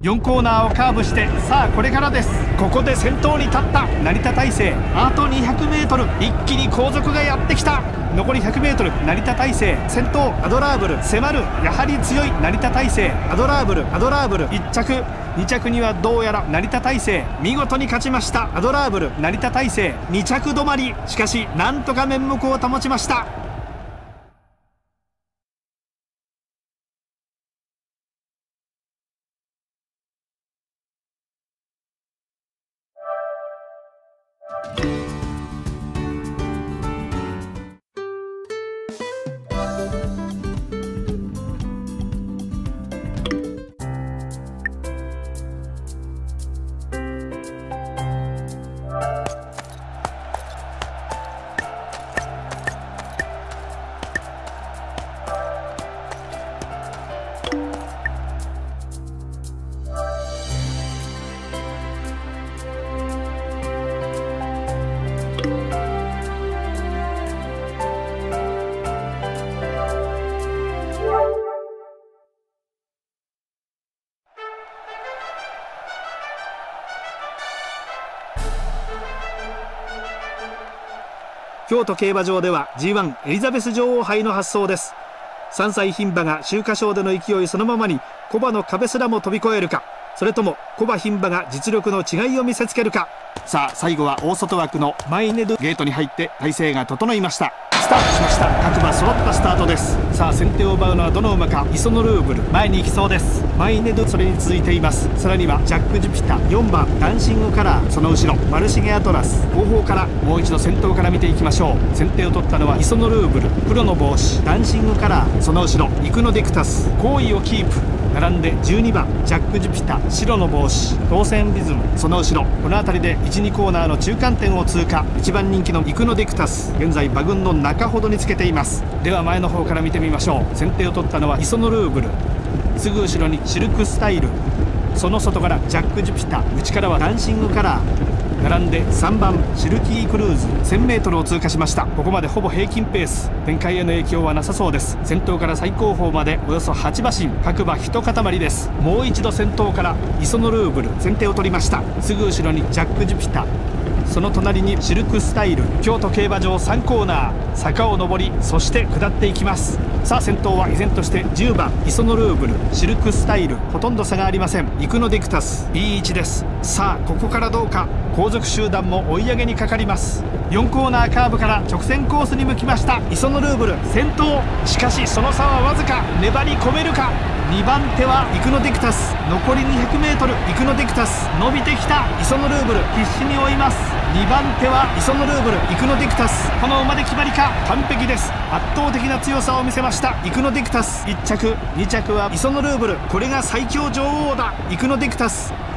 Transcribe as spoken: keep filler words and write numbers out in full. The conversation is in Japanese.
よんコーナーをカーブして、さあこれからです。ここで先頭に立った成田大成、あと にひゃくメートル、 一気に後続がやってきた。残り ひゃくメートル、 成田大成先頭、アドラーブル迫る、やはり強い成田大成、アドラーブルアドラーブルいっ着、に着にはどうやら成田大成、見事に勝ちました。アドラーブル成田大成に着止まり、しかしなんとか面目を保ちました。京都競馬場では ジーワン エリザベス女王杯の発走です。さんさい牝馬が秋華賞での勢いそのままに古馬の壁すらも飛び越えるか、それとも古馬牝馬が実力の違いを見せつけるか。さあ最後は大外枠のマイネドゲートに入って体勢が整いました。スタートしました。各馬揃ったスタートです。さあ先手を奪うのはどの馬か。イソノルーブル前に行きそうです。マイネドそれに続いています。さらにはジャック・ジュピター、よんばんダンシングカラー、その後ろマルシゲアトラス。後方からもう一度先頭から見ていきましょう。先手を取ったのはイソノルーブル、黒の帽子ダンシングカラー、その後ろイクノデクタス、好位をキープ。並んでじゅうにばんジャック・ジュピター、白の帽子当選リズム、その後ろこの辺りでいちにコーナーの中間点を通過。いちばん人気のイクノデクタス、現在馬群の中ほどにつけています。では前の方から見てみましょう。先手を取ったのはイソノルーブル、すぐ後ろにシルクスタイル、その外からジャック・ジュピター、内からはダンシングカラー。並んでさんばんシルキークルーズ、 せんメートル を通過しました。ここまでほぼ平均ペース、展開への影響はなさそうです。先頭から最後方までおよそはちばしん、各馬一塊です。もう一度先頭からイソノルーブル先手を取りました。すぐ後ろにジャック・ジュピター、その隣にシルクスタイル。京都競馬場さんコーナー、坂を上りそして下っていきます。さあ先頭は依然としてじゅうばんイソノルーブル、シルクスタイル、ほとんど差がありません。イクノデクタスいい位置です。さあここからどうか。後続集団も追い上げにかかります。よんコーナーカーブから直線コースに向きました。イソノルーブル先頭、しかしその差はわずか。粘り込めるか。にばん手はイクノデクタス、残り にひゃくメートル、イクノデクタス伸びてきた。イソノルーブル必死に追います。にばん手はイソノルーブル、イクノデクタス、この馬で決まりか。完璧です。圧倒的な強さを見せましたイクノデクタス。いっ着に着はイソノルーブル、これが最強女王だ。イクノデクタス